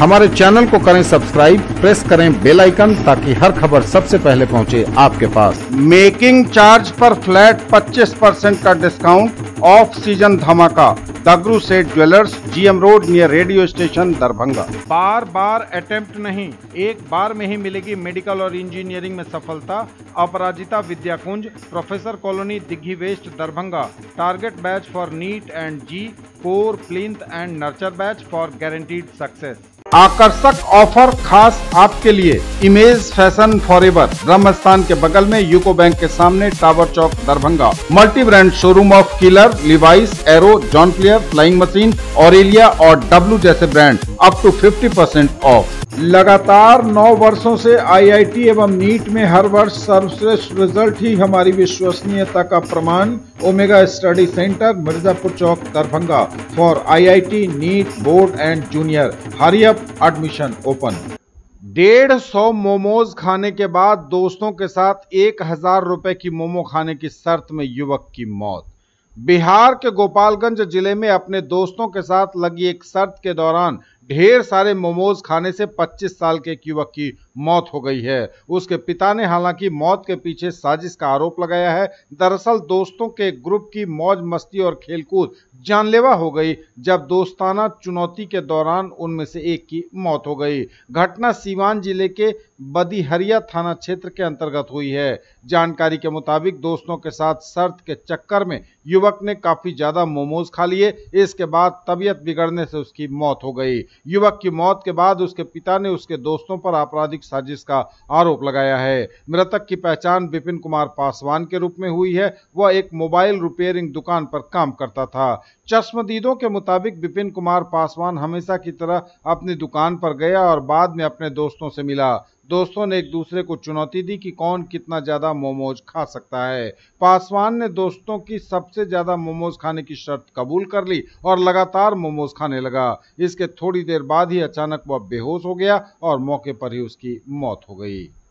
हमारे चैनल को करें सब्सक्राइब, प्रेस करें बेल आइकन ताकि हर खबर सबसे पहले पहुंचे आपके पास। मेकिंग चार्ज पर फ्लैट 25% का डिस्काउंट, ऑफ सीजन धमाका। Dagru Seth jewellers, GM road near radio station, Darbhanga. बार बार अटेम्प्ट नहीं, एक बार में ही मिलेगी मेडिकल और इंजीनियरिंग में सफलता। Aparajita Vidyakunj, professor colony, Digghi west, Darbhanga. Target batch for NEET and JEE, core, plinth and nurture batch for guaranteed success. आकर्षक ऑफर खास आपके लिए, इमेज फैशन फॉरएवर, ब्रह्मस्थान के बगल में यूको बैंक के सामने, टावर चौक, Darbhanga. Multi brand showroom of Killer, Levi's, Arrow, John Player, Flying Machine, Aurelia और डब्लू जैसे ब्रांड अप टू 50% ऑफ। लगातार 9 वर्षों से आईआईटी एवं नीट में हर वर्ष सर्वश्रेष्ठ रिजल्ट ही हमारी विश्वसनीयता का प्रमाण। ओमेगा स्टडी सेंटर, मिर्जापुर चौक, Darbhanga. For IIT, NEET, board and junior, hurry up, admission open. 150 momos खाने के बाद दोस्तों के साथ 1000 रुपए की मोमो खाने की शर्त में युवक की मौत। बिहार के गोपालगंज जिले में अपने दोस्तों के साथ लगी एक शर्त के दौरान ढेर सारे मोमोज खाने से 25 साल के एक युवक की मौत हो गई है। उसके पिता ने हालांकि मौत के पीछे साजिश का आरोप लगाया है। दरअसल दोस्तों के ग्रुप की मौज मस्ती और खेलकूद जानलेवा हो गई जब दोस्ताना चुनौती के दौरान उनमें से एक की मौत हो गई। घटना सीवान जिले के बदिहरिया थाना क्षेत्र के अंतर्गत हुई है। जानकारी के मुताबिक दोस्तों के साथ शर्त के चक्कर में युवक ने काफी ज्यादा मोमोज खा लिए। इसके बाद तबीयत बिगड़ने से उसकी मौत हो गई। युवक की मौत के बाद उसके पिता ने उसके दोस्तों पर आपराधिक साजिश का आरोप लगाया है। मृतक की पहचान विपिन कुमार पासवान के रूप में हुई है। वह एक मोबाइल रिपेयरिंग दुकान पर काम करता था। चश्मदीदों के मुताबिक विपिन कुमार पासवान हमेशा की तरह अपनी दुकान पर गया और बाद में अपने दोस्तों से मिला। दोस्तों ने एक दूसरे को चुनौती दी कि कौन कितना ज्यादा मोमोज खा सकता है। पासवान ने दोस्तों की सबसे ज्यादा मोमोज खाने की शर्त कबूल कर ली और लगातार मोमोज खाने लगा। इसके थोड़ी देर बाद ही अचानक वह बेहोश हो गया और मौके पर ही उसकी मौत हो गई।